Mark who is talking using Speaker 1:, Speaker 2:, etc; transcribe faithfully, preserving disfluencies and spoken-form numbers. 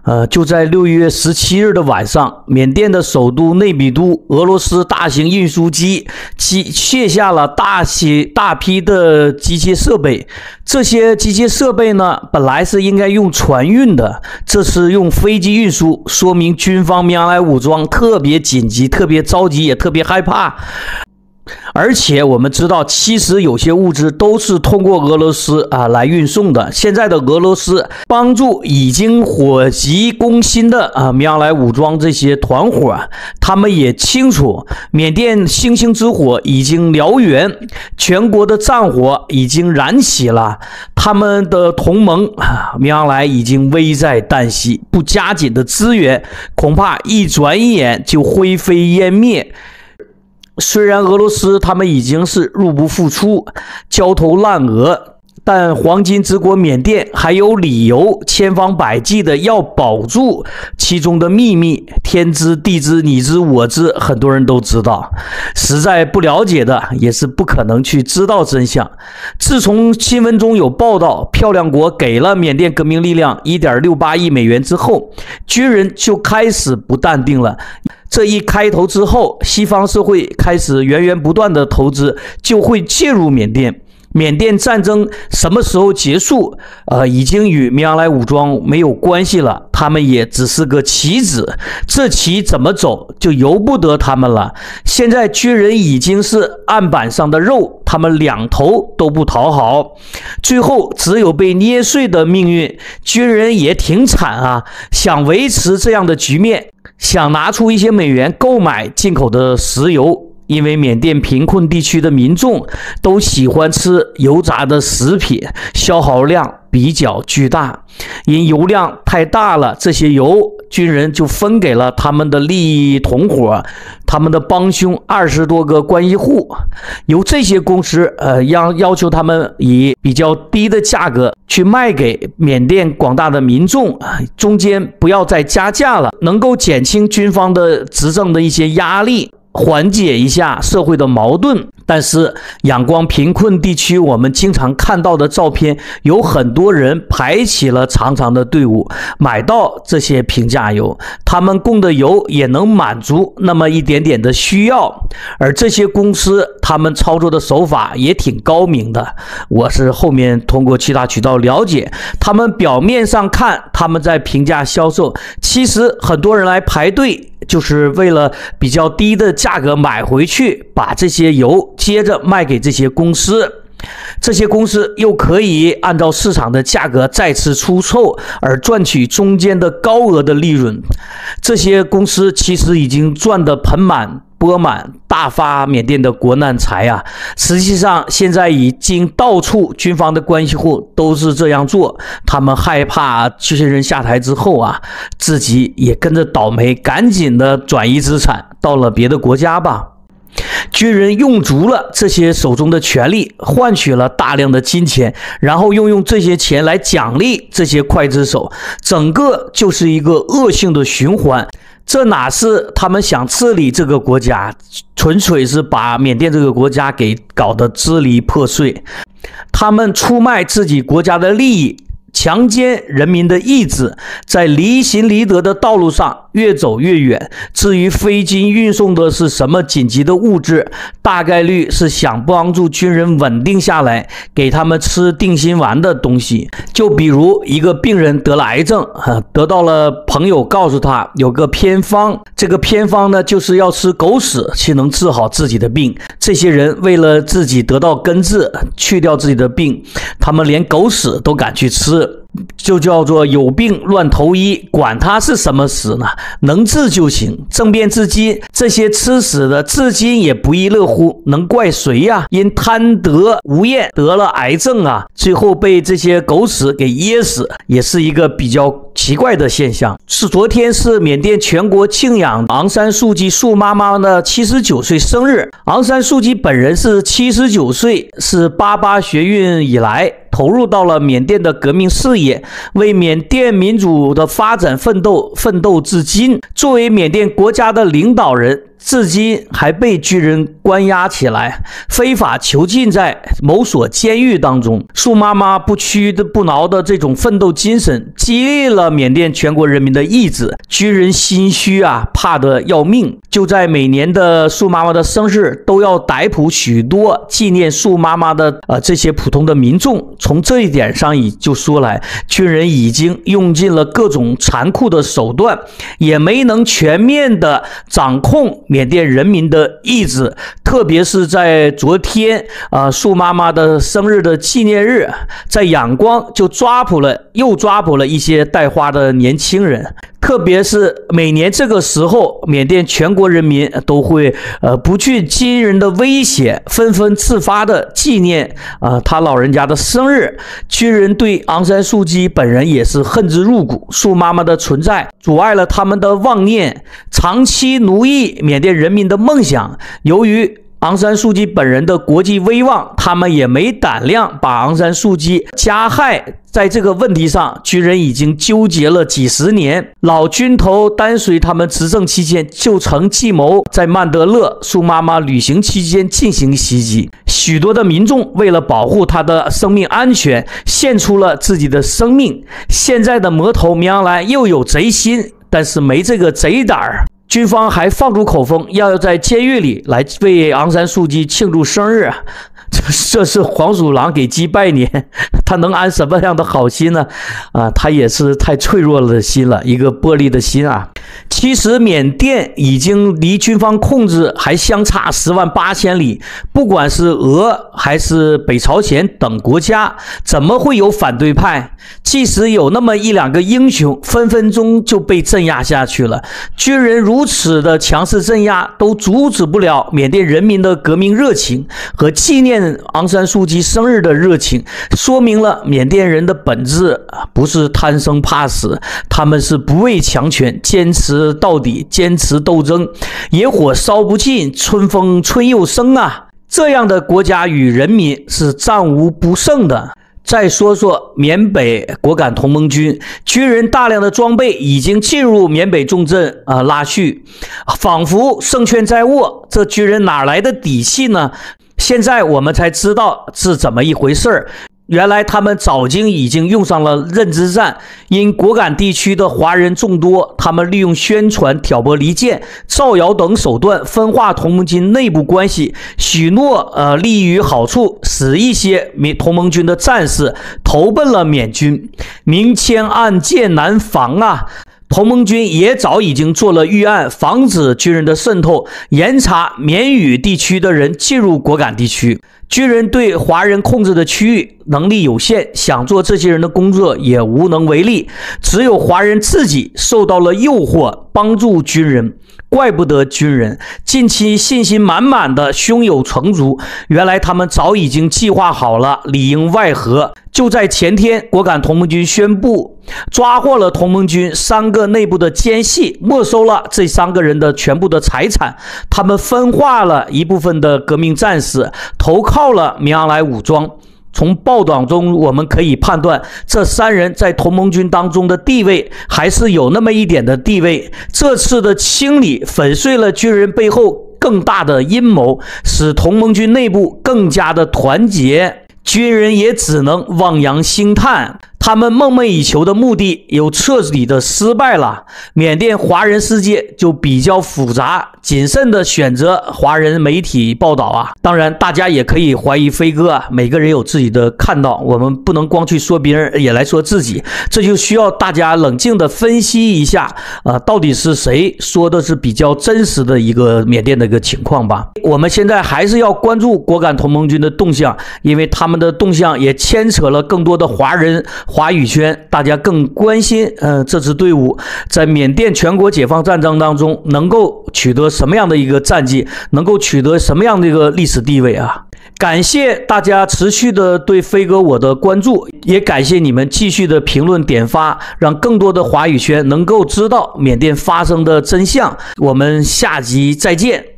Speaker 1: 呃，就在六月十七日的晚上，缅甸的首都内比都，俄罗斯大型运输机机卸下了大些大批的机械设备。这些机械设备呢，本来是应该用船运的，这次用飞机运输，说明军方缅甸武装特别紧急、特别着急，也特别害怕。而且我们知道，其实有些物资都是通过俄罗斯啊来运送的。现在的俄罗斯帮助已经火急攻心的啊缅甸武装这些团伙，他们也清楚，缅甸星星之火已经燎原，全国的战火已经燃起了，他们的同盟啊缅甸已经危在旦夕，不加紧的支援，恐怕一转眼就灰飞烟灭。虽然俄罗斯他们已经是入不敷出，焦头烂额，但黄金之国缅甸还有理由千方百计的要保住其中的秘密，天知地知你知我知，很多人都知道，实在不了解的也是不可能去知道真相。自从新闻中有报道漂亮国给了缅甸革命力量 一点六八亿美元之后，军人就开始不淡定了。这一开头之后，西方社会开始源源不断的投资，就会介入缅甸。缅甸战争什么时候结束，呃，已经与缅甸武装没有关系了，他们也只是个棋子，这棋怎么走就由不得他们了。现在军人已经是案板上的肉，他们两头都不讨好，最后只有被捏碎的命运。军人也挺惨啊，想维持这样的局面，想拿出一些美元购买进口的石油，因为缅甸贫困地区的民众都喜欢吃油炸的食品，消耗量比较巨大，因油量太大了，这些油军人就分给了他们的利益同伙，他们的帮凶二十多个关系户，由这些公司呃要要求他们以比较低的价格去卖给缅甸广大的民众，中间不要再加价了，能够减轻军方的执政的一些压力，缓解一下社会的矛盾。但是仰光贫困地区我们经常看到的照片，有很多人排起了长长的队伍买到这些平价油，他们供的油也能满足那么一点点的需要，而这些公司他们操作的手法也挺高明的。我是后面通过其他渠道了解，他们表面上看他们在平价销售，其实很多人来排队就是为了比较低的价格买回去，把这些油接着卖给这些公司，这些公司又可以按照市场的价格再次出售，而赚取中间的高额的利润。这些公司其实已经赚得盆满钵满，大发缅甸的国难财啊！实际上现在已经到处军方的关系户都是这样做，他们害怕这些人下台之后啊，自己也跟着倒霉，赶紧的转移资产到了别的国家吧。军人用足了这些手中的权力，换取了大量的金钱，然后又用这些钱来奖励这些刽子手，整个就是一个恶性的循环。这哪是他们想治理这个国家，纯粹是把缅甸这个国家给搞得支离破碎。他们出卖自己国家的利益，强奸人民的意志，在离心离德的道路上越走越远。至于飞机运送的是什么紧急的物质，大概率是想帮助军人稳定下来，给他们吃定心丸的东西。就比如一个病人得了癌症，得到了朋友告诉他有个偏方，这个偏方呢就是要吃狗屎才能治好自己的病。这些人为了自己得到根治，去掉自己的病，他们连狗屎都敢去吃，就叫做有病乱投医，管他是什么屎呢，能治就行。政变至今，这些吃屎的至今也不亦乐乎，能怪谁呀？因贪得无厌得了癌症啊，最后被这些狗屎给噎死，也是一个比较奇怪的现象。是昨天是缅甸全国敬仰昂山素季素妈妈的七十九岁生日。昂山素季本人是七十九岁，是八八学运以来投入到了缅甸的革命事业，为缅甸民主的发展奋斗奋斗至今。作为缅甸国家的领导人， 至今还被军人关押起来，非法囚禁在某所监狱当中。树妈妈不屈的不挠的这种奋斗精神，激励了缅甸全国人民的意志。军人心虚啊，怕得要命，就在每年的树妈妈的生日，都要逮捕许多纪念树妈妈的呃这些普通的民众。从这一点上也就说来，军人已经用尽了各种残酷的手段，也没能全面的掌控缅甸人民的意志。特别是在昨天啊，树妈妈的生日的纪念日，在仰光就抓捕了又抓捕了一些带花的年轻人。特别是每年这个时候，缅甸全国人民都会呃不惧金人的威胁，纷纷自发的纪念啊、呃、他老人家的生日。军人对昂山素姬本人也是恨之入骨，树妈妈的存在阻碍了他们的妄念，长期奴役缅甸人民的梦想。由于昂山素姬本人的国际威望，他们也没胆量把昂山素姬加害。在这个问题上，军人已经纠结了几十年。老军头丹水他们执政期间就曾计谋在曼德勒树妈妈旅行期间进行袭击，许多的民众为了保护他的生命安全，献出了自己的生命。现在的魔头明昂莱又有贼心，但是没这个贼胆儿。军方还放出口风，要在监狱里来为昂山素姬庆祝生日。这这是黄鼠狼给鸡拜年，他能安什么样的好心呢？啊，他也是太脆弱了的心了，一个玻璃的心啊。其实缅甸已经离军方控制还相差十万八千里，不管是俄还是北朝鲜等国家，怎么会有反对派？即使有那么一两个英雄，分分钟就被镇压下去了。军人如此的强势镇压，都阻止不了缅甸人民的革命热情和纪念昂山素姬生日的热情，说明了缅甸人的本质不是贪生怕死，他们是不畏强权，坚持到底，坚持斗争。野火烧不尽，春风吹又生啊！这样的国家与人民是战无不胜的。再说说缅北果敢同盟军，军人大量的装备已经进入缅北重镇啊、呃、拉叙，仿佛胜券在握。这军人哪来的底气呢？现在我们才知道是怎么一回事儿。原来他们早经已经用上了认知战，因果敢地区的华人众多，他们利用宣传、挑拨离间、造谣等手段分化同盟军内部关系，许诺呃利益好处，使一些同盟军的战士投奔了缅军。明枪暗箭难防啊！同盟军也早已经做了预案，防止军人的渗透，严查缅语地区的人进入果敢地区。军人对华人控制的区域能力有限，想做这些人的工作也无能为力，只有华人自己受到了诱惑，帮助军人。怪不得军人近期信心满满的胸有成竹，原来他们早已经计划好了里应外合。就在前天，果敢同盟军宣布抓获了同盟军三个内部的奸细，没收了这三个人的全部的财产。他们分化了一部分的革命战士，投靠了明昂莱武装。从报道中我们可以判断，这三人在同盟军当中的地位还是有那么一点的地位。这次的清理粉碎了军人背后更大的阴谋，使同盟军内部更加的团结。军人也只能望洋兴叹，他们梦寐以求的目的又彻底的失败了。缅甸华人世界就比较复杂，谨慎的选择华人媒体报道啊。当然大家也可以怀疑飞哥啊，每个人有自己的看到，我们不能光去说别人也来说自己，这就需要大家冷静的分析一下啊、呃，到底是谁说的是比较真实的一个缅甸的一个情况吧。我们现在还是要关注果敢同盟军的动向，因为他们的动向也牵扯了更多的华人华语圈，大家更关心呃这支队伍在缅甸全国解放战争当中能够取得什么样的一个战绩，能够取得什么样的一个历史地位啊。感谢大家持续的对飞哥我的关注，也感谢你们继续的评论点发，让更多的华语圈能够知道缅甸发生的真相。我们下集再见。